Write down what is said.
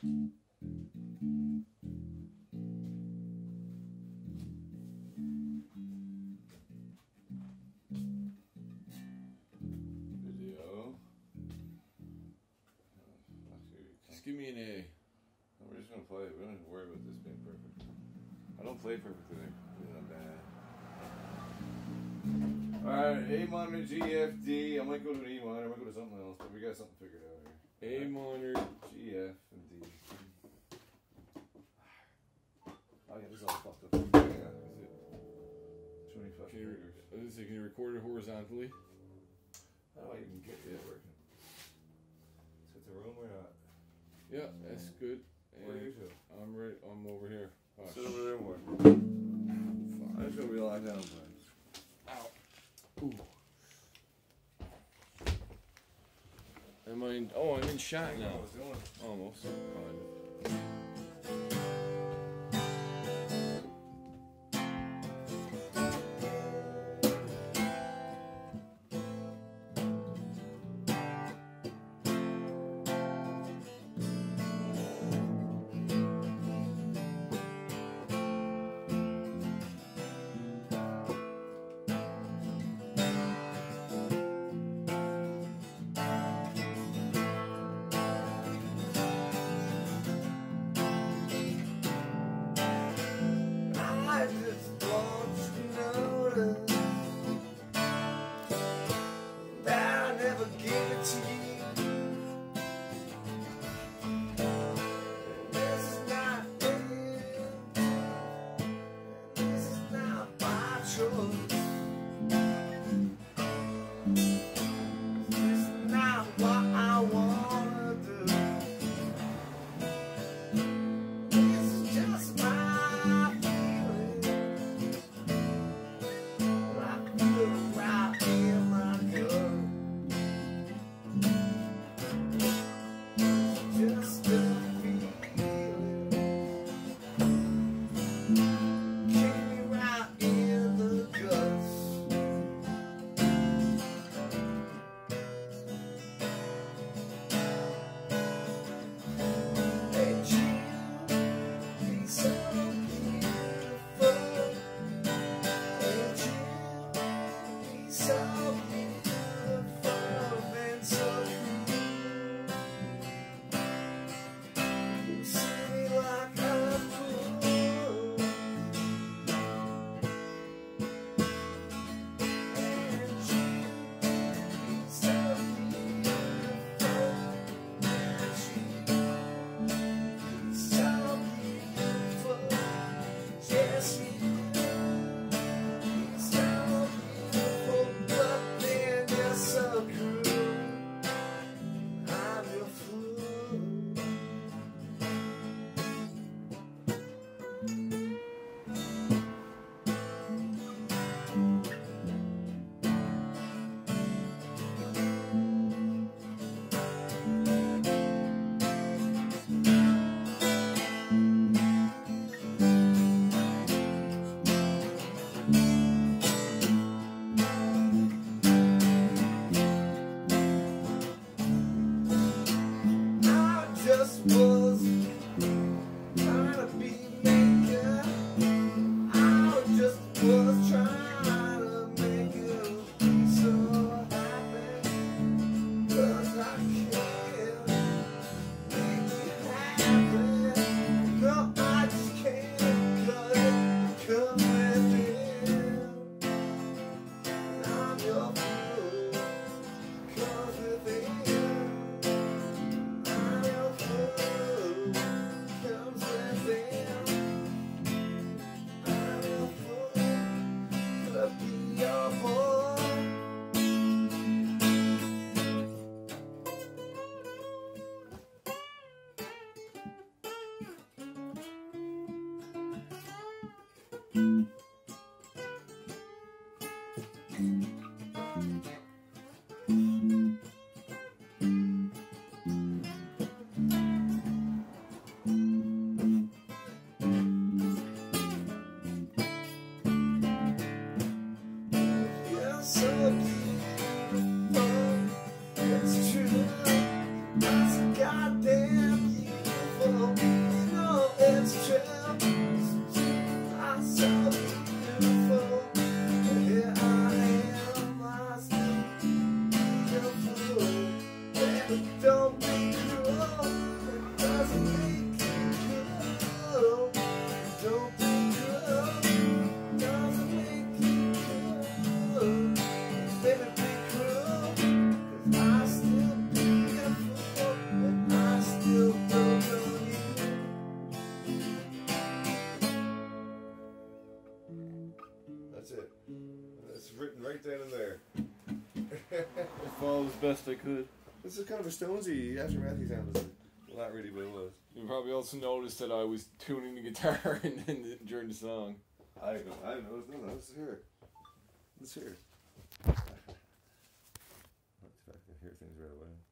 Video. Just give me an A. We're just gonna play it. We don't have to worry about this being perfect. I don't play perfect today. It's not bad. Alright, A minor, G, F, D. I might go to an E minor, I might go to something else, but we got something figured out here. A minor, G, F, and D. Oh yeah, this is all fucked up. Yeah, that's it. 25 fingers. Can you record it horizontally? How do I even get it working? Is it the room or not? Yeah, that's good. Where are you two? I'm right. I'm over here. Oh, sit over there more. I'm just gonna be locked down. Ow. Ooh. Am I in? Oh, I'm in shot now. Almost. Kind of. It's true, that's goddamn beautiful. as best I could. This is kind of a Stonesy aftermathy sound, isn't it? Well, not really, but it was. You probably also noticed that I was tuning the guitar during the song. I didn't notice. No, let's hear it. Let's hear it. Let's see if I can hear things right away.